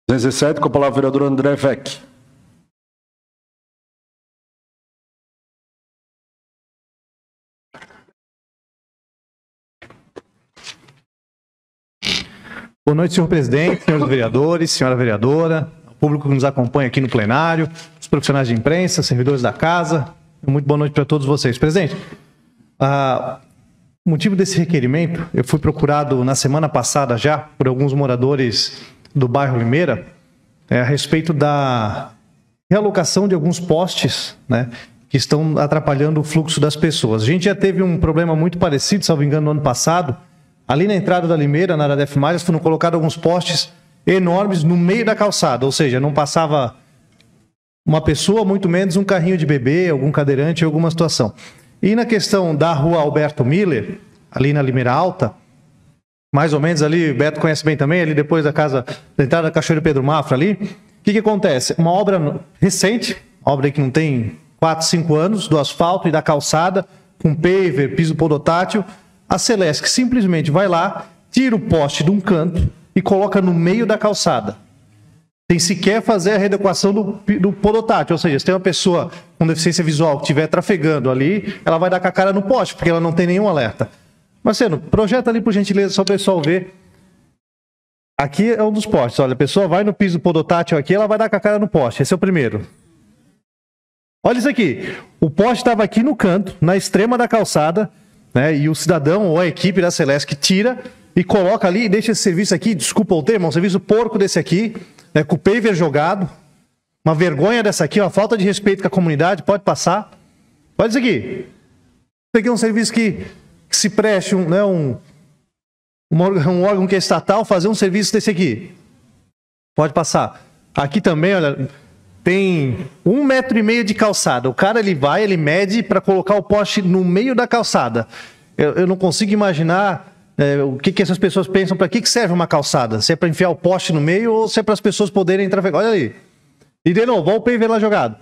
217, com a palavra o vereador André Vec. Boa noite, senhor presidente, senhores vereadores, senhora vereadora, o público que nos acompanha aqui no plenário, os profissionais de imprensa, servidores da casa. Muito boa noite para todos vocês. Presidente, o motivo desse requerimento, eu fui procurado na semana passada já por alguns moradores do bairro Limeira, a respeito da realocação de alguns postes, né, que estão atrapalhando o fluxo das pessoas. A gente já teve um problema muito parecido, salvo engano, no ano passado. Ali na entrada da Limeira, na área da F+, foram colocados alguns postes enormes no meio da calçada, ou seja, não passava uma pessoa, muito menos um carrinho de bebê, algum cadeirante, alguma situação. E na questão da rua Alberto Miller, ali na Limeira Alta, mais ou menos ali, o Beto conhece bem também, ali depois da casa, da entrada da Cachoeira Pedro Mafra ali, o que acontece? Uma obra recente, obra que não tem 4, 5 anos, do asfalto e da calçada, com paver, piso podotátil. A Celesc simplesmente vai lá, tira o poste de um canto e coloca no meio da calçada. Sem sequer fazer a readequação do podotátil, ou seja, se tem uma pessoa com deficiência visual que estiver trafegando ali, ela vai dar com a cara no poste, porque ela não tem nenhum alerta. Marcelo, projeta ali por gentileza, só o pessoal ver. Aqui é um dos postes, olha, a pessoa vai no piso podotátil aqui, ela vai dar com a cara no poste, esse é o primeiro. Olha isso aqui, o poste estava aqui no canto, na extrema da calçada, né, e o cidadão ou a equipe da Celesc tira e coloca ali e deixa esse serviço aqui, desculpa o termo, um serviço porco desse aqui, né, com o paver jogado, uma vergonha dessa aqui, uma falta de respeito com a comunidade, pode passar. Olha isso aqui. Isso aqui é um serviço que se preste um órgão que é estatal fazer um serviço desse aqui. Pode passar. Aqui também, olha, tem 1,5 metro de calçada. O cara, ele vai, ele mede para colocar o poste no meio da calçada. Eu não consigo imaginar o que essas pessoas pensam, para que serve uma calçada. Se é para enfiar o poste no meio ou se é para as pessoas poderem trafegar. Olha ali. E de novo, olha o PV lá jogado.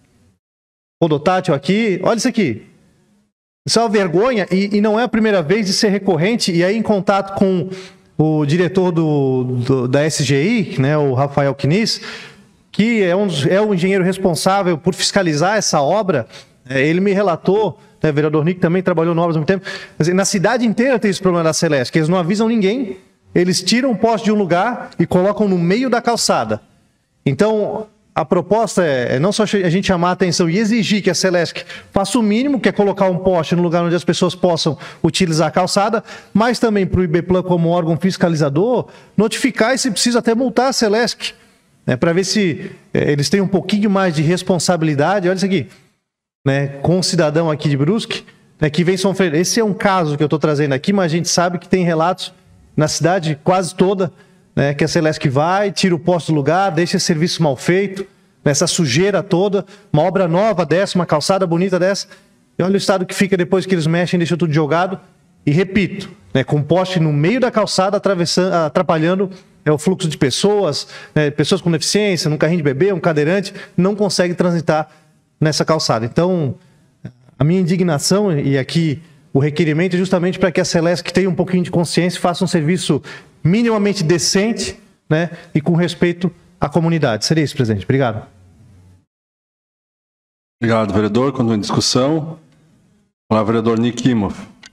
Podotátil aqui, olha isso aqui. Isso é uma vergonha e não é a primeira vez de ser recorrente. E aí, em contato com o diretor da SGI, né, o Rafael Kniss, que é o engenheiro responsável por fiscalizar essa obra, ele me relatou, né, o vereador Nick também trabalhou no obras há muito tempo, na cidade inteira tem esse problema da Celesc, que eles não avisam ninguém, eles tiram o poste de um lugar e colocam no meio da calçada. Então, a proposta é não só a gente chamar a atenção e exigir que a Celesc faça o mínimo, que é colocar um poste no lugar onde as pessoas possam utilizar a calçada, mas também para o IBPLAN, como órgão fiscalizador, notificar e, se precisa, até multar a Celesc, né, para ver se eles têm um pouquinho mais de responsabilidade. Olha isso aqui, né, com o cidadão aqui de Brusque, né, que vem sofrer. Esse é um caso que eu estou trazendo aqui, mas a gente sabe que tem relatos na cidade quase toda, né, que a Celesc vai, tira o poste do lugar, deixa esse serviço mal feito, essa sujeira toda, uma obra nova dessa, uma calçada bonita dessa, e olha o estado que fica depois que eles mexem, deixam tudo jogado, e repito, né, com poste no meio da calçada, atrapalhando o fluxo de pessoas, né, pessoas com deficiência, num carrinho de bebê, um cadeirante, não consegue transitar nessa calçada. Então, a minha indignação, e aqui o requerimento, é justamente para que a Celesc tenha um pouquinho de consciência e faça um serviço minimamente decente, né, e com respeito à comunidade. Seria isso, presidente. Obrigado. Obrigado, vereador. Quando em discussão, o vereador Nick Imhoff.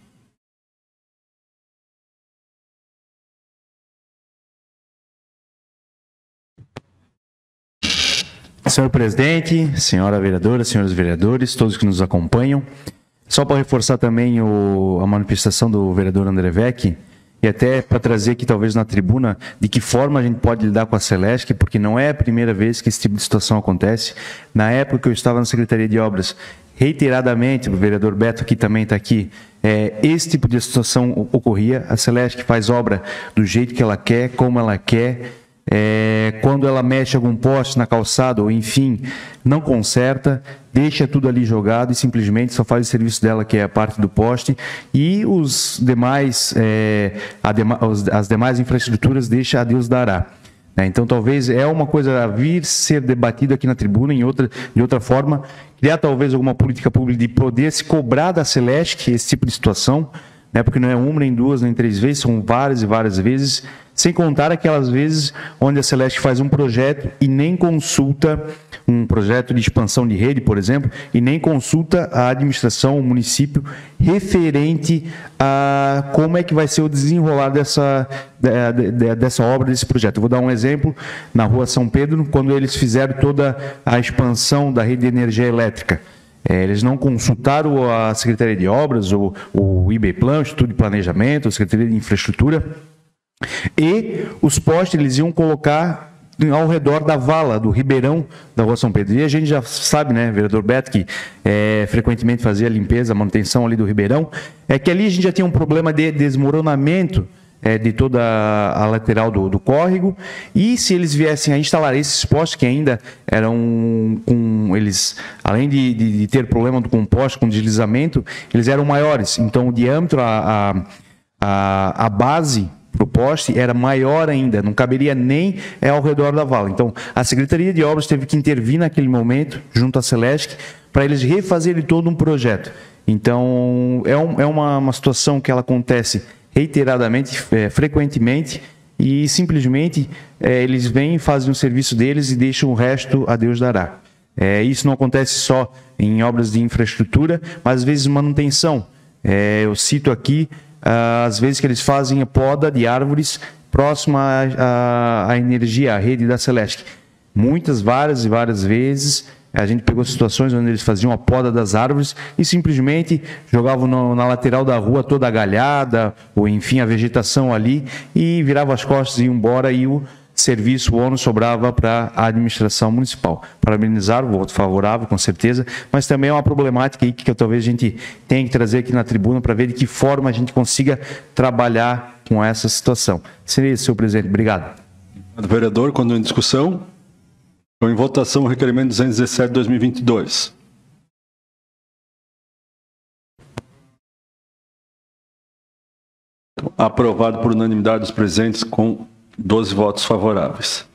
Senhor presidente, senhora vereadora, senhores vereadores, todos que nos acompanham, só para reforçar também a manifestação do vereador André Vec, e até para trazer aqui talvez na tribuna de que forma a gente pode lidar com a Celesc, porque não é a primeira vez que esse tipo de situação acontece. Na época que eu estava na Secretaria de Obras, reiteradamente, o vereador Beto aqui também está aqui, esse tipo de situação ocorria. A Celesc faz obra do jeito que ela quer, como ela quer. Quando ela mexe algum poste na calçada, ou enfim, não conserta, deixa tudo ali jogado e simplesmente só faz o serviço dela, que é a parte do poste, e os demais, as demais infraestruturas deixa a Deus dará. Então, talvez é uma coisa a vir ser debatida aqui na tribuna, de outra forma, criar talvez alguma política pública de poder se cobrar da Celesc esse tipo de situação, né? Porque não é uma, nem duas, nem três vezes, são várias e várias vezes, sem contar aquelas vezes onde a Celesc faz um projeto e nem consulta, um projeto de expansão de rede, por exemplo, e nem consulta a administração, o município, referente a como é que vai ser o desenrolar dessa obra, desse projeto. Eu vou dar um exemplo, na Rua São Pedro, quando eles fizeram toda a expansão da rede de energia elétrica. Eles não consultaram a Secretaria de Obras, o IBPlan, o Instituto de Planejamento, a Secretaria de Infraestrutura, e os postes eles iam colocar ao redor da vala, do ribeirão da Rua São Pedro. E a gente já sabe, né, vereador Beto, que frequentemente fazia a limpeza, a manutenção ali do ribeirão, é que ali a gente já tinha um problema de desmoronamento de toda a lateral do córrego, e se eles viessem a instalar esses postes que ainda eram eles, além de ter problema com poste, com deslizamento, eles eram maiores, então o diâmetro, a base para o poste era maior ainda, não caberia nem ao redor da vala. Então, a Secretaria de Obras teve que intervir naquele momento, junto à Celesc, para eles refazerem todo um projeto. Então, é uma situação que ela acontece reiteradamente, frequentemente, e simplesmente eles vêm, fazem o serviço deles e deixam o resto a Deus dará. Isso não acontece só em obras de infraestrutura, mas às vezes manutenção. Eu cito aqui às vezes que eles fazem a poda de árvores próxima à energia, à rede da Celesc. Várias e várias vezes, a gente pegou situações onde eles faziam a poda das árvores e simplesmente jogavam na lateral da rua toda a galhada, ou enfim, a vegetação ali, e viravam as costas e iam embora, e o serviço, o ônus sobrava para a administração municipal. Parabenizar, voto favorável, com certeza, mas também é uma problemática aí que talvez a gente tenha que trazer aqui na tribuna para ver de que forma a gente consiga trabalhar com essa situação. Seria isso, senhor presidente. Obrigado. Vereador, quando em discussão, estou em votação o requerimento 217/2022. Aprovado por unanimidade dos presentes com 12 votos favoráveis.